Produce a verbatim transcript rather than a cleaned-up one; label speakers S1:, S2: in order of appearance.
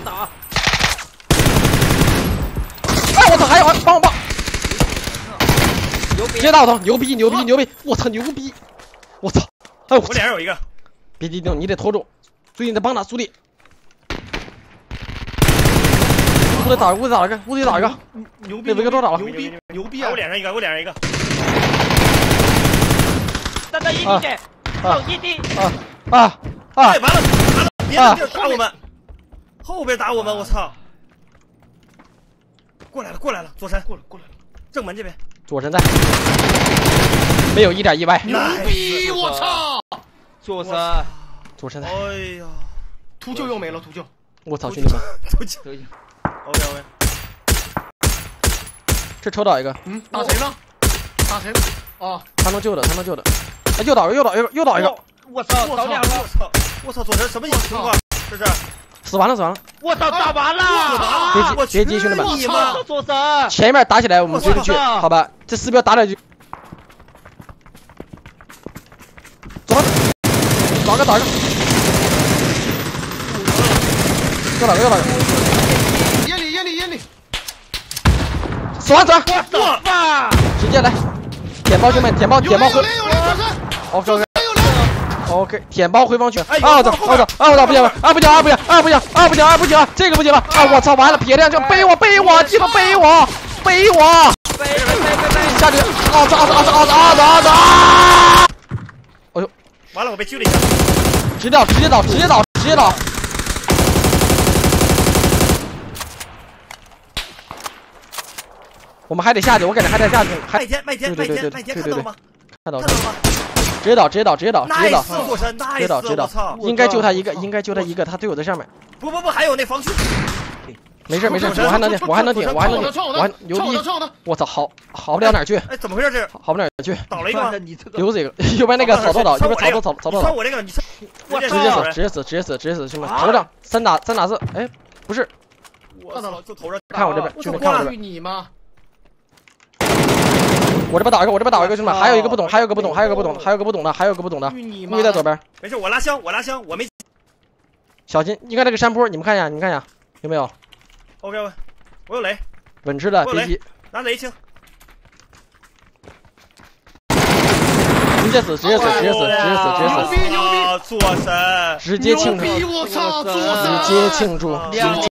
S1: 打！
S2: 哎，我操！还有，帮我帮！
S1: 牛逼！
S2: 直接打我头！牛逼牛逼牛逼！我操牛逼！我操！哎我
S3: 我脸上有一个，
S2: 别激动，你得拖住，注意你得帮他苏力。屋里打屋里打了个，屋里打一个，
S3: 牛逼！
S2: 那维克多打了，
S3: 牛逼牛逼啊！我脸上一个，我脸上一个。
S1: 站在一地线，走一地。
S2: 啊啊啊！
S3: 哎，完了完了，别的地儿打我们，后边打我们，我操！过来了过来了，左神过来过来了，正门这边。
S2: 左神在，没有一点意外。
S3: 牛逼！我操！
S1: 左神，
S2: 左神在。
S3: 哎呀，
S4: 秃鹫又没了，秃鹫。
S2: 我操，兄弟们！
S3: 秃鹫。OK OK。
S2: 这抽倒一个。
S4: 嗯，打谁呢？打谁？啊，
S2: 他能救的，他能救的。哎，又倒一个，又倒一个，又倒一个。
S1: 我操，倒两个！
S3: 我操！我操！左神什么情况？这是
S2: 死完了，死完了！
S1: 我操，打完了！
S2: 别急，别急，兄弟们！
S1: 你妈，左神！
S2: 前面打起来，我们追着去，好吧？这四标打两局。走吧，打一个，打一个。又打一个，又打一个。
S4: 烟里，烟里，烟里。
S2: 死完，死完！
S1: 我操！
S2: 直接来，舔包兄弟们，舔包，舔包回。OK OK OK， 舔包回防区。啊我操，我操，啊我操，不行，啊不行，啊不行，啊不行，啊不行，啊不行，这个不行了，啊我操，完了，撇亮就背我，背我，记得背我，背我，
S1: 背背背背
S2: 下去，啊操啊操啊操啊操啊操！哎呦，
S3: 完了，我被狙了一下。
S2: 直接倒，直接倒，直接倒，直接倒。我们还得下去，我感觉还得下去。还
S3: 麦田，麦田，麦田，麦田，看到了吗？
S2: 看到了。
S3: 看到了吗？
S2: 直接倒，直接倒，直接倒，直接倒，
S3: 直
S2: 接倒，直接倒。应该救他一个，应该救他一个，他队友在上面。
S3: 不不不，还有那防区。
S2: 没事没事，我还能顶，我还能顶，我还能顶，我还牛逼！我操，好好不了哪去？
S3: 哎，怎么回事？这
S2: 好不了哪去？
S3: 倒了一个，
S2: 留着一个，右边那个草垛倒，右边草垛草草垛倒。
S3: 我这个，你
S2: 我直接死，直接死，直接死，直接死，兄弟们，头上三打三打四，哎，不是，
S3: 我操，就头上，
S2: 看我这边，兄弟看我这边。
S4: 你吗？
S2: 我这边打一个，我这边打一个，兄弟们，还有一个不懂，还有个不懂，还有个不懂，还有个不懂的，还有个不懂的，故意在左边。
S3: 没事，我拉箱，我拉箱，我没。
S2: 小心，应该那个山坡，你们看一下，你们看一下，有没有
S3: ？OK OK， 我有雷，
S2: 稳吃的，别急，
S3: 拿雷清。
S2: 直接死，直接死，直接死，直接死，直接死！
S4: 牛逼牛逼！
S3: 左神，
S2: 直接庆祝！
S4: 我操！
S2: 直接庆祝！